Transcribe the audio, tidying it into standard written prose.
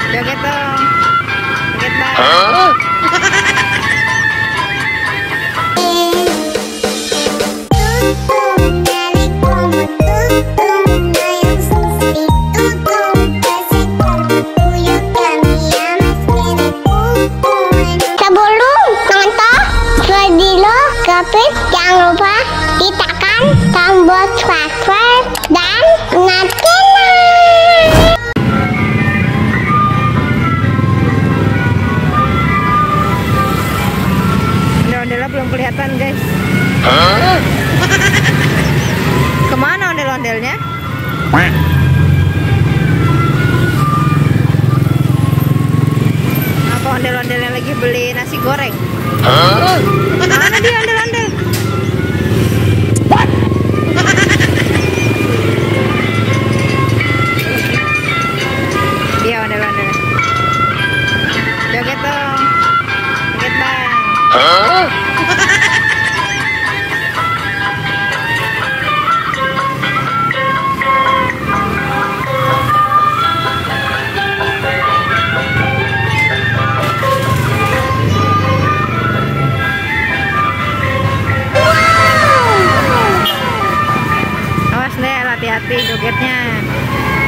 Joget dong. Joget bang. Jangan lupa ditekan tombol subscribe dan nyalakan. Ondel-ondelnya belum kelihatan guys. Kemana ondel-ondelnya? Apa ondel-ondelnya lagi beli nasi goreng? Mana dia ondel-ondel? Dia ondel-ondel. Joget dong. Joget bang. Awas deh, hati-hati jogetnya.